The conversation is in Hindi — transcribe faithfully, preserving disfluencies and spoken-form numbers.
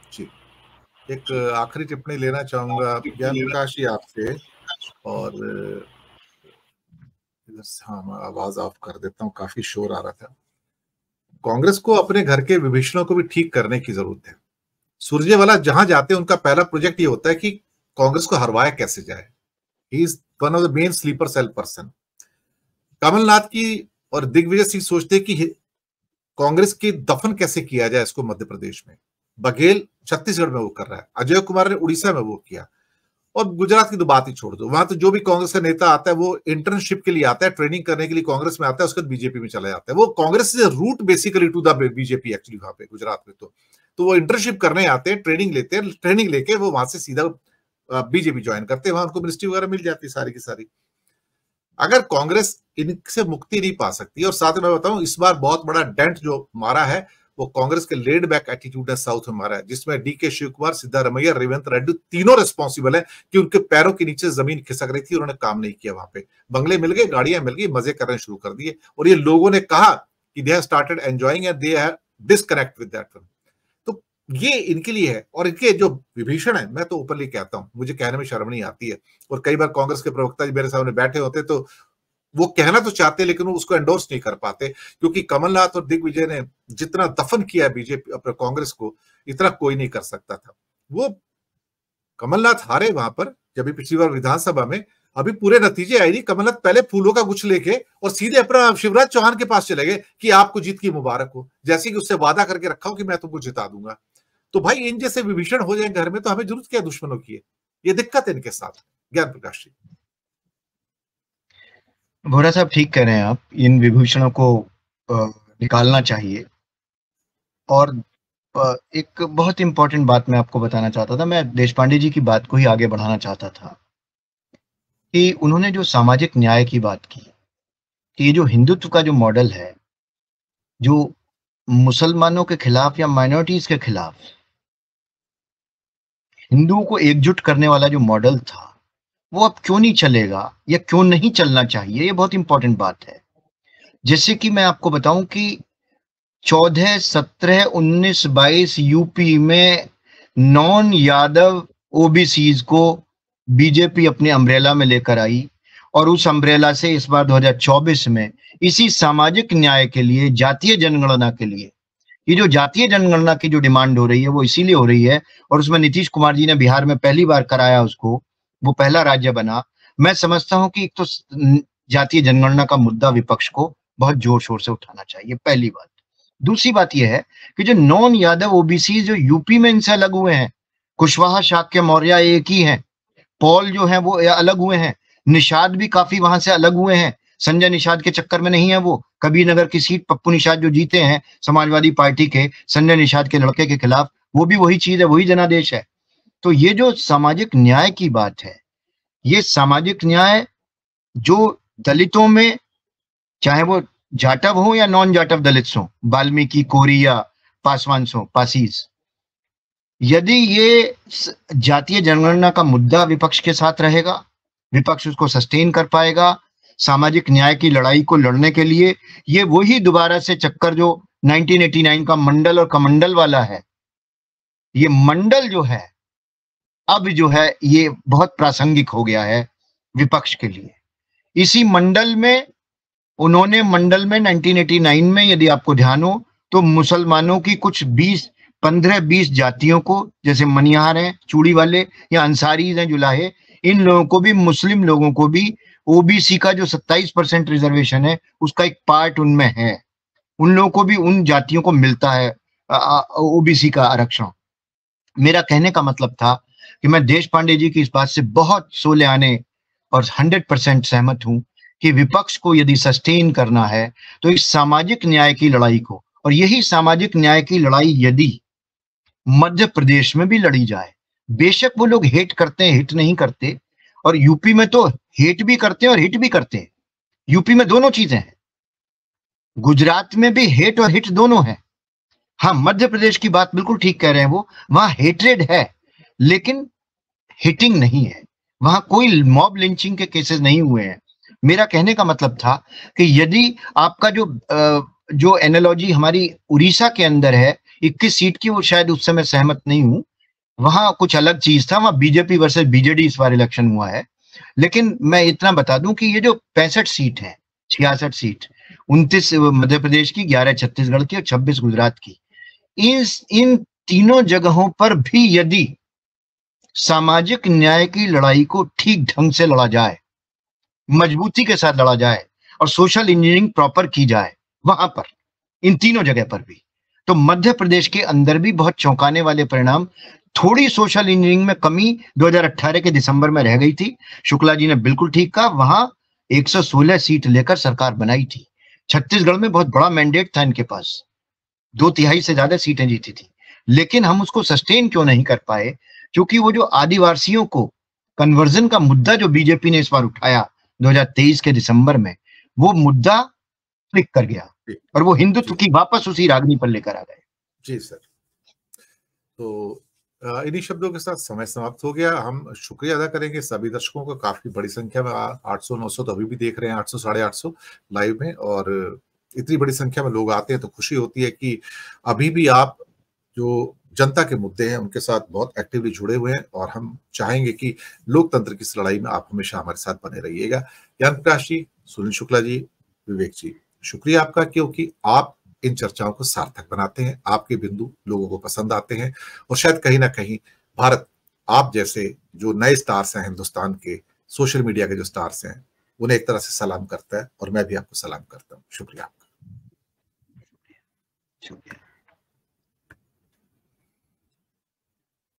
जी, एक आखिरी टिप्पणी लेना चाहूंगा ज्ञान प्रकाश जी आपसे, और इधर से हाँ मैं आवाज ऑफ कर देता हूँ, काफी शोर आ रहा था। कांग्रेस को अपने घर के विभीषणों को भी ठीक करने की जरूरत है। सुरजेवाला जहां जाते हैं उनका पहला प्रोजेक्ट ये होता है कि कांग्रेस को हरवाया कैसे जाए। He is one of the main sleeper cell person. Kamal Nath की और दिग्विजय सिंह सोचते हैं कि कांग्रेस की दफन कैसे किया जाए इसको मध्य प्रदेश में। बघेल छत्तीसगढ़ में वो कर रहा है, अजय कुमार ने उड़ीसा में वो किया, और गुजरात की तो बात ही छोड़ दो। वहां तो जो भी कांग्रेस का नेता आता है वो इंटर्नशिप के लिए आता है, ट्रेनिंग करने के लिए कांग्रेस में आता है, उसके बाद बीजेपी में चला जाता है। वो कांग्रेस से route basically to the BJP actually वहां पे गुजरात में। तो तो वो इंटर्नशिप करने आते हैं, ट्रेनिंग लेते हैं, ट्रेनिंग लेके वो वहां से सीधा बीजेपी ज्वाइन करते हैं, वहां उनको मिनिस्ट्री वगैरह मिल जाती है सारी की सारी। अगर कांग्रेस इनसे मुक्ति नहीं पा सकती, और साथ में मैं बताऊं इस बार बहुत बड़ा डेंट जो मारा है वो कांग्रेस के लेड बैक एटीट्यूड ने साउथ में मारा है, जिसमें डी के शिव कुमार, सिद्धारमैया, रेवंत रेड्डी तीनों रिस्पॉन्सिबल है कि उनके पैरों के नीचे जमीन खिसक रही थी, उन्होंने काम नहीं किया। वहां पे बंगले मिल गए, गाड़ियां मिल गई, मजे करने शुरू कर दिए, और ये लोगों ने कहा कि they have started enjoying and they have disconnect with that film. तो ये इनके लिए है। और इनके जो विभीषण है, मैं तो ओपनली कहता हूं, मुझे कहने में शर्म नहीं आती है, और कई बार कांग्रेस के प्रवक्ता जी मेरे सामने बैठे होते तो वो कहना तो चाहते लेकिन वो उसको एंडोर्स नहीं कर पाते, क्योंकि कमलनाथ और दिग्विजय ने जितना दफन किया है बीजेपी अपने कांग्रेस को, इतना कोई नहीं कर सकता था। वो कमलनाथ हारे वहां पर जब पिछली बार विधानसभा में, अभी पूरे नतीजे आए नहीं, कमलनाथ पहले फूलों का गुच्छ लेके और सीधे अपना शिवराज चौहान के पास चले गए कि आपको जीत की मुबारक हो, जैसे कि उससे वादा करके रखा हो कि मैं तुमको जिता दूंगा। तो भाई इन जैसे विभीषण हो जाए घर में तो हमें जरूरत क्या दुश्मनों की है। ये दिक्कत है इनके साथ। ज्ञान प्रकाश जी। भोरा साहब ठीक कह रहे हैं आप, इन विभूषणों को निकालना चाहिए। और एक बहुत इंपॉर्टेंट बात मैं आपको बताना चाहता था, मैं देशपांडे जी की बात को ही आगे बढ़ाना चाहता था कि उन्होंने जो सामाजिक न्याय की बात की, कि ये जो हिंदुत्व का जो मॉडल है, जो मुसलमानों के खिलाफ या माइनॉरिटीज के खिलाफ हिंदुओं को एकजुट करने वाला जो मॉडल था, वो अब क्यों नहीं चलेगा या क्यों नहीं चलना चाहिए, ये बहुत इंपॉर्टेंट बात है। जैसे कि मैं आपको बताऊं कि चौदह, सत्रह, उन्नीस, बाईस यूपी में नॉन यादव ओबीसीज को बीजेपी अपने अम्ब्रेला में लेकर आई, और उस अम्ब्रेला से इस बार दो हज़ार चौबीस में इसी सामाजिक न्याय के लिए, जातीय जनगणना के लिए, ये जो जातीय जनगणना की जो डिमांड हो रही है वो इसीलिए हो रही है, और उसमें नीतीश कुमार जी ने बिहार में पहली बार कराया उसको, वो पहला राज्य बना। मैं समझता हूं कि एक तो जातीय जनगणना का मुद्दा विपक्ष को बहुत जोर शोर से उठाना चाहिए, पहली बात। दूसरी बात यह है कि जो नॉन यादव ओबीसी जो यूपी में इनसे अलग हुए हैं, कुशवाहा, शाक्य, मौर्य एक ही हैं, पॉल जो है वो अलग हुए हैं, निषाद भी काफी वहां से अलग हुए हैं, संजय निषाद के चक्कर में नहीं है वो। कबीर नगर की सीट पप्पू निषाद जो जीते हैं समाजवादी पार्टी के संजय निषाद के लड़के के खिलाफ, वो भी वही चीज है, वही जनादेश है। तो ये जो सामाजिक न्याय की बात है, ये सामाजिक न्याय जो दलितों में, चाहे वो जाटव हो या नॉन जाटव दलित हो, वाल्मीकि, कोरी या पासवान हो, पासीज, यदि ये जातीय जनगणना का मुद्दा विपक्ष के साथ रहेगा, विपक्ष उसको सस्टेन कर पाएगा सामाजिक न्याय की लड़ाई को लड़ने के लिए। ये वही दोबारा से चक्कर जो नाइनटीन एटी नाइन का मंडल और कमंडल वाला है, ये मंडल जो है अब जो है ये बहुत प्रासंगिक हो गया है विपक्ष के लिए। इसी मंडल में उन्होंने मंडल में नाइनटीन एटी नाइन में, यदि आपको ध्यान हो, तो मुसलमानों की कुछ बीस, पंद्रह बीस जातियों को, जैसे मनिहार हैं, चूड़ी वाले, या अंसारीज हैं, जुलाहे, इन लोगों को भी, मुस्लिम लोगों को भी ओबीसी का जो सत्ताईस परसेंट रिजर्वेशन है उसका एक पार्ट उनमें है, उन लोगों को भी, उन जातियों को मिलता है ओबीसी का आरक्षण। मेरा कहने का मतलब था कि मैं देशपांडे जी की इस बात से बहुत सोले आने और हंड्रेड परसेंट सहमत हूं कि विपक्ष को यदि सस्टेन करना है तो इस सामाजिक न्याय की लड़ाई को, और यही सामाजिक न्याय की लड़ाई यदि मध्य प्रदेश में भी लड़ी जाए, बेशक वो लोग हेट करते हैं, हिट नहीं करते, और यूपी में तो हेट भी करते हैं और हिट भी करते हैं, यूपी में दोनों चीजें हैं, गुजरात में भी हेट और हिट दोनों है। हाँ, मध्य प्रदेश की बात बिल्कुल ठीक कह रहे हैं वो, वहां हेट्रेड है लेकिन हिटिंग नहीं है, वहां कोई मॉब लिंचिंग के केसेस नहीं हुए हैं। मेरा कहने का मतलब था कि यदि आपका जो जो एनालॉजी हमारी उड़ीसा के अंदर है, इक्कीस सीट की वो शायद उस समय सहमत नहीं हूं, वहां कुछ अलग चीज था, वहां बीजेपी वर्सेस बीजेडी इस बार इलेक्शन हुआ है। लेकिन मैं इतना बता दूं कि ये जो पैंसठ सीट है, छियासठ सीट, उनतीस मध्य प्रदेश की, ग्यारह छत्तीसगढ़ की और छब्बीस गुजरात की, इस इन तीनों जगहों पर भी यदि सामाजिक न्याय की लड़ाई को ठीक ढंग से लड़ा जाए, मजबूती के साथ लड़ा जाए और सोशल इंजीनियरिंग प्रॉपर की जाए वहां पर, इन तीनों जगह पर भी, तो मध्य प्रदेश के अंदर भी बहुत चौंकाने वाले परिणाम। थोड़ी सोशल इंजीनियरिंग में कमी दो हज़ार अठारह के दिसंबर में रह गई थी, शुक्ला जी ने बिल्कुल ठीक कहा, वहां एक सौ सोलह सीट लेकर सरकार बनाई थी। छत्तीसगढ़ में बहुत बड़ा मैंडेट था इनके पास, दो तिहाई से ज्यादा सीटें जीती थी, लेकिन हम उसको सस्टेन क्यों नहीं कर पाए? क्योंकि वो जो आदिवासियों को कन्वर्जन का मुद्दा जो बीजेपी ने इस बार उठाया दो हज़ार तेईस के दिसंबर में, वो मुद्दा क्लिक कर गया और वो हिंदुत्व की वापस उसी रागनी पर लेकर आ गए। जी सर, तो इन्हीं शब्दों के साथ समय समाप्त हो गया। हम शुक्रिया अदा करेंगे सभी दर्शकों का, काफी बड़ी संख्या में, आठ सौ नौ सौ तो अभी भी देख रहे हैं, आठ सौ साढ़े आठ सौ लाइव में, और इतनी बड़ी संख्या में लोग आते हैं तो खुशी होती है कि अभी भी आप जो जनता के मुद्दे हैं उनके साथ बहुत एक्टिवली जुड़े हुए हैं, और हम चाहेंगे कि लोकतंत्र की इस लड़ाई में आप हमेशा हमारे साथ बने रहिएगा। ज्ञान प्रकाश जी, सुनील शुक्ला जी, विवेक जी, शुक्रिया आपका, क्योंकि आप इन चर्चाओं को सार्थक बनाते हैं, आपके बिंदु लोगों को पसंद आते हैं, और शायद कहीं ना कहीं भारत आप जैसे जो नए स्टार्स हैं हिंदुस्तान के, सोशल मीडिया के जो स्टार्स हैं, उन्हें एक तरह से सलाम करता है, और मैं भी आपको सलाम करता हूँ। शुक्रिया आपका। शुक्रिया।